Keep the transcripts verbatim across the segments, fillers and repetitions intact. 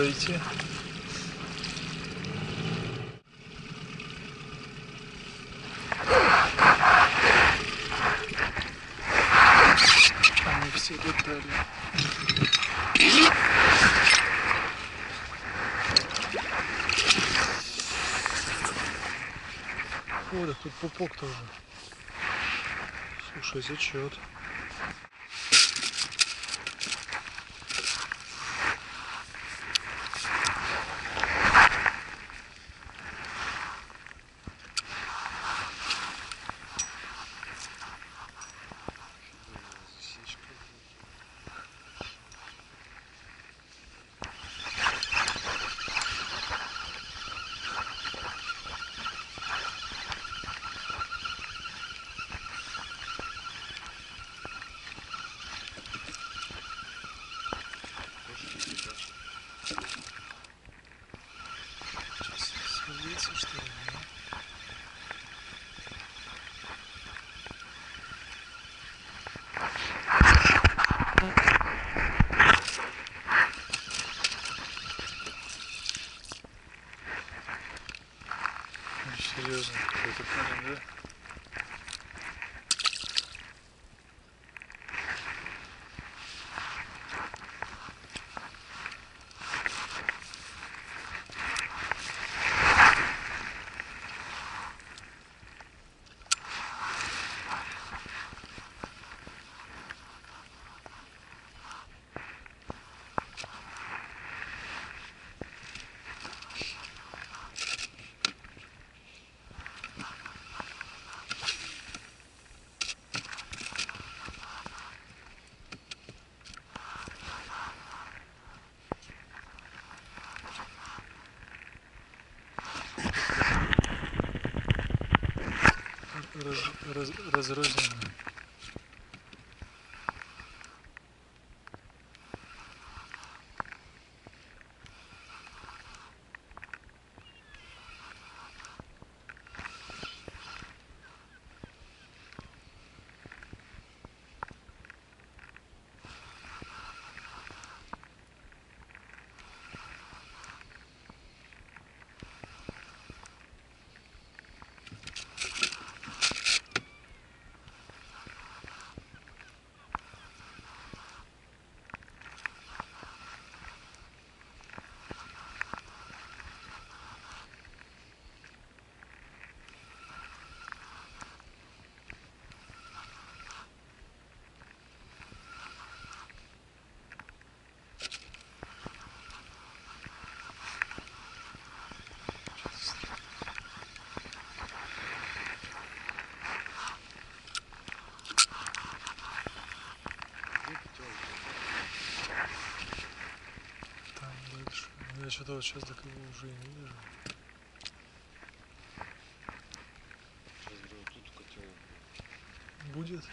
пройти. Они все детали. О, да тут пупок тоже. Слушай, зачет. Свалиться, что ли? Серьезно, какой-то парень, да? Раз, раз, разрозненно. Я что-то вот сейчас так его уже и не вижу. Тут котел будет.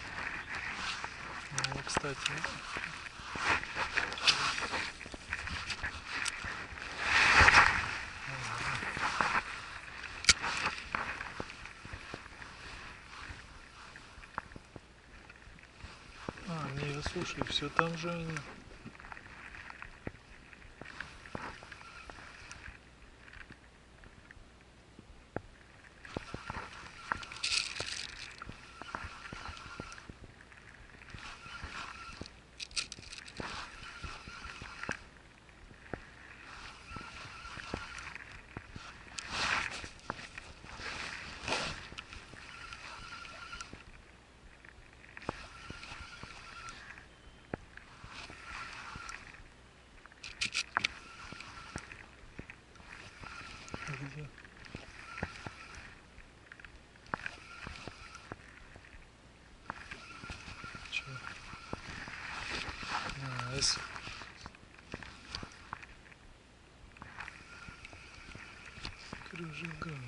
Ну, кстати. А, не, слушай, все там же они. Где? Че? А, если... Кружега.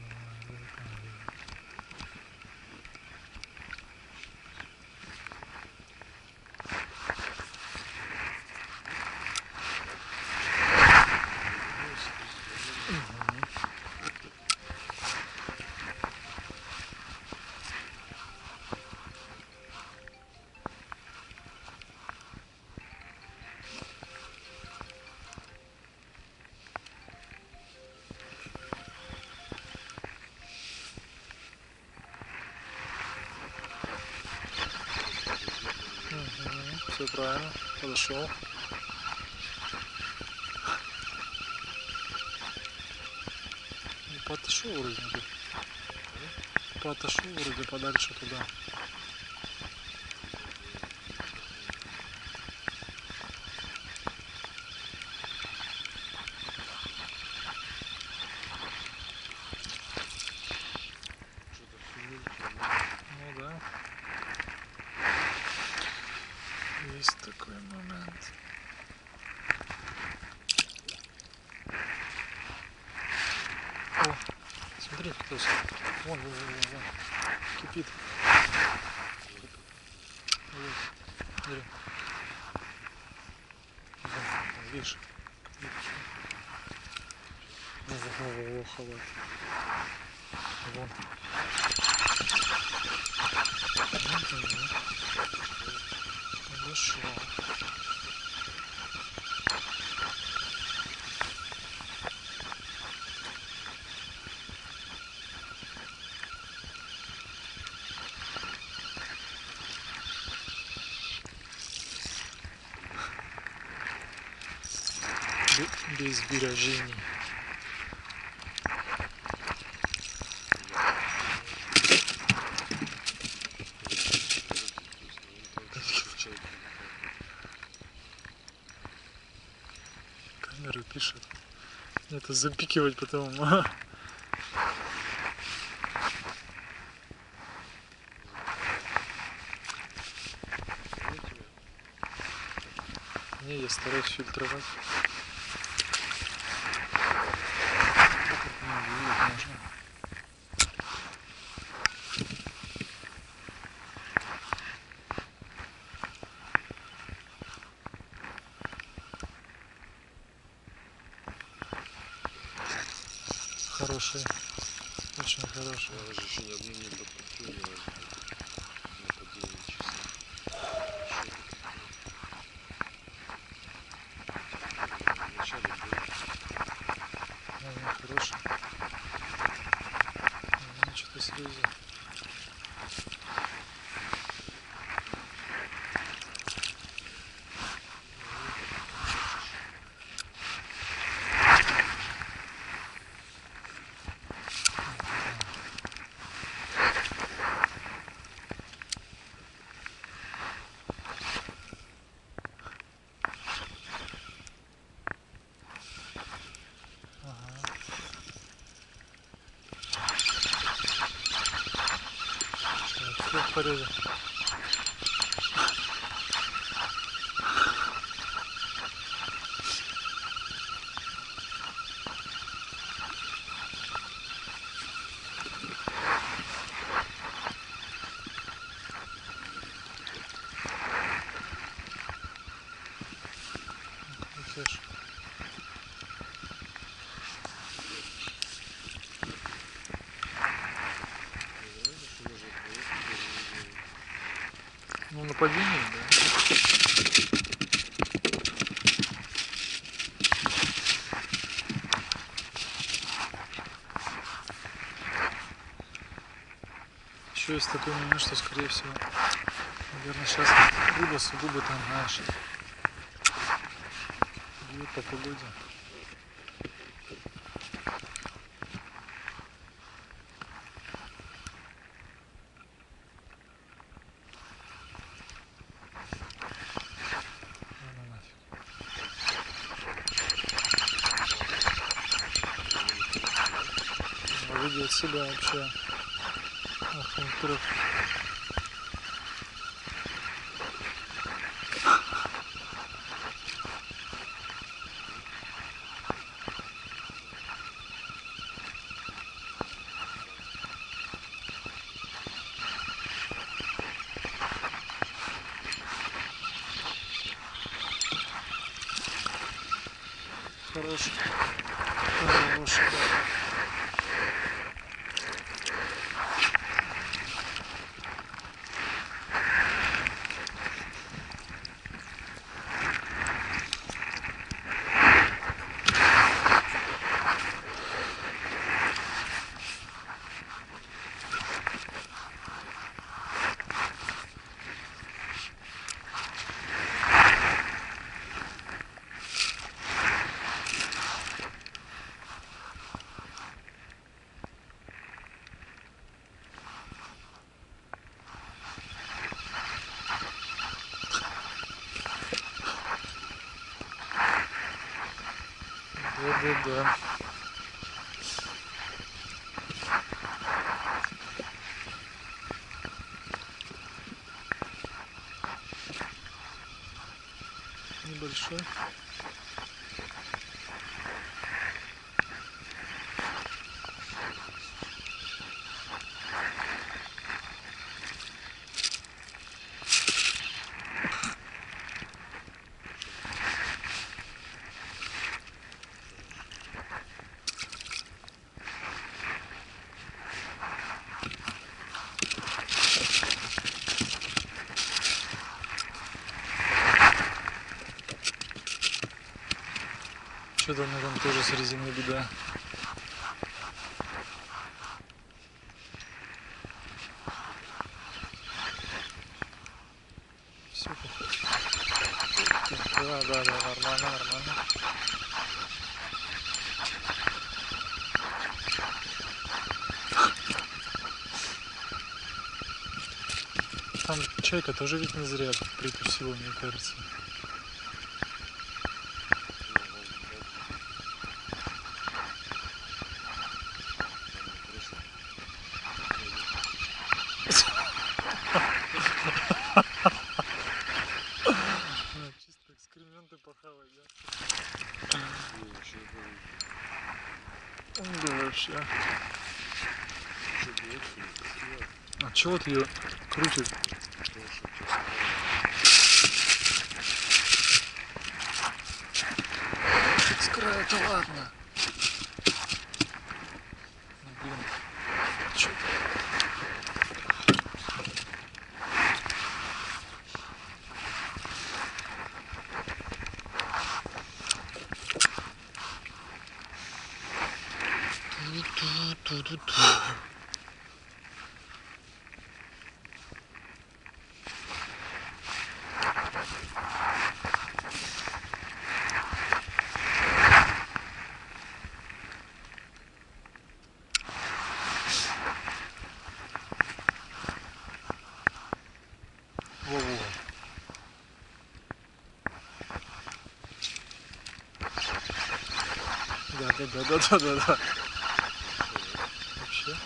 Все правильно. Подошел. Подошел вроде. Подошел вроде подальше туда. Ну да. Есть такой момент. О, смотри, кто здесь. Вон, вон, вон, вон. Кипит. Вот. Смотри. Вон, видишь? Во, во, во, во, халат. Вон. Хорошо. Без сбережений. Камеры пишет. Это запикивать потом. Не, я стараюсь фильтровать. Хороший, очень хороший. Я даже еще ни одну не подпустил. Хороший. Ну, что-то слезы. Все в порядке. Хорошо. Ну, нападение, да. Еще есть такой момент, что, скорее всего, наверное, сейчас рыба сугубо там, знаешь, бьет по погоде. Видел себя вообще. Ах, во-первых. Хороший. Хороший, да. Да-да. Небольшой. Что-то у меня там тоже с резиной беда. Все. Да, да, да, нормально, нормально. Там чайка тоже ведь не зря притусила, мне кажется. Чисто экскременты похавать, да? Да вообще. А чего вот ее крутит? С края-то ладно. Ну, блин. Чё? Ту-ту-ту-ту-ту. Во-во. Да, да, да, да, да, да, да. Вообще.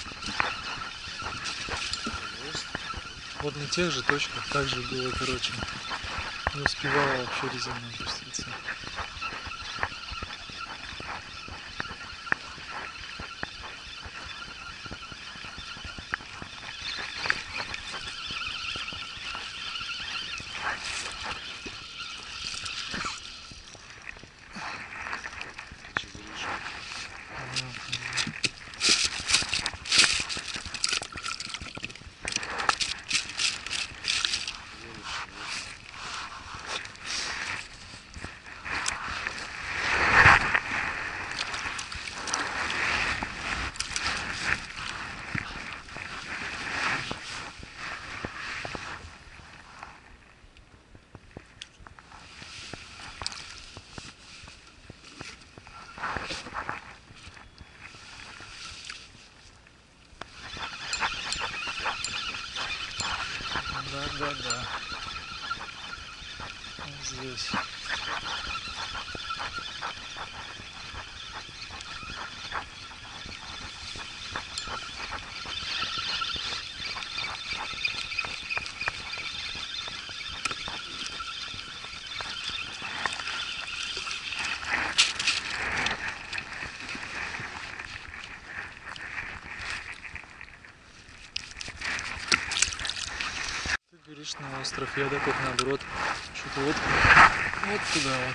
Вот на тех же точках также было, короче. Не успевала вообще резина опуститься. Да, да, да. Вот здесь. Ты говоришь на остров, я такой наоборот. Что-то вот, вот туда вот.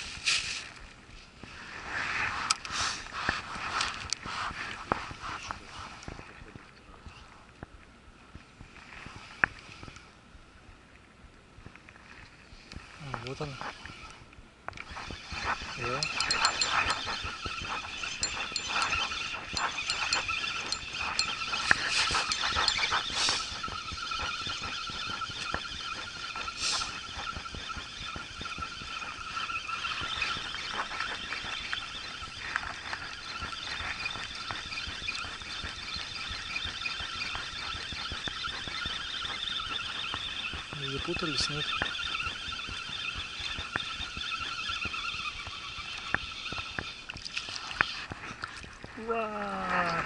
А, вот он. Да. Не запутались, нет? Ура!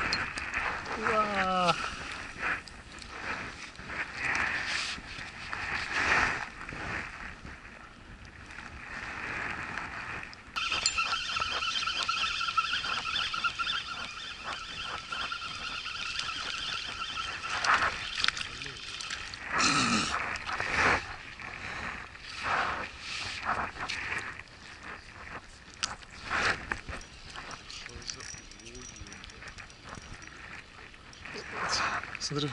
Ура! Что за луги? Смотри.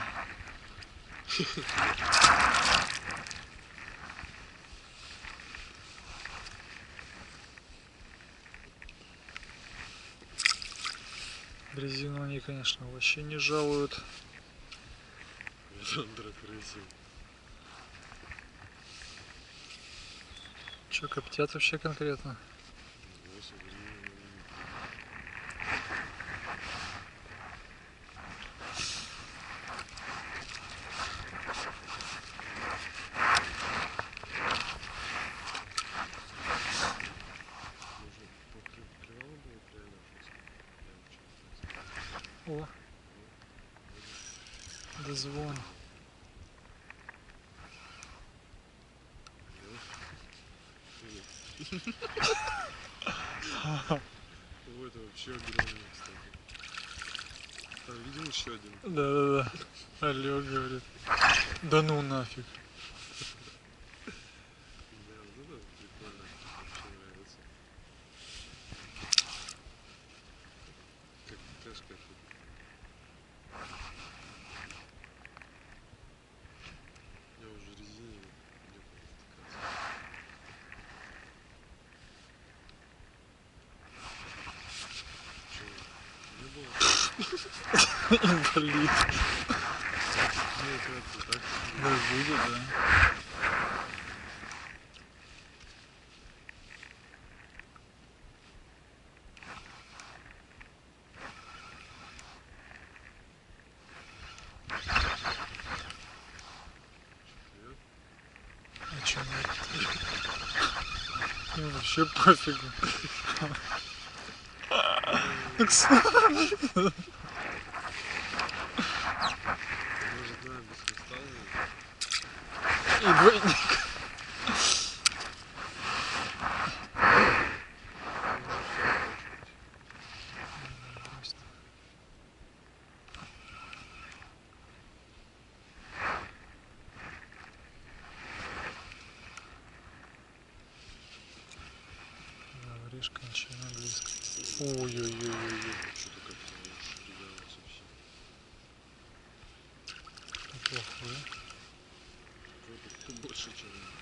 Резину они, конечно, вообще не жалуют. Александра крысил. Че, коптят вообще конкретно? восемь гривен. Может, покрывало было реально жестко? О, дозвон. Ой, это вообще огромный, кстати. Там видел еще один? Да-да-да. Олег говорит. Да ну нафиг. Да, вот это прикольно. Вообще нравится. Как тэшка тут. Я уже резине где повтыкаться. Че, не было? Инвалид. Нет, это так. Да будет, да. Вперед. А чё нет? Им вообще пофигу. Может, надо без хвоста ловить? И двойник. Говоришь, кончай на английском. Ой-ой-ой-ой-ой. Что-то как-то расширяло совсем. Неплохой. Какой-то побольше, чем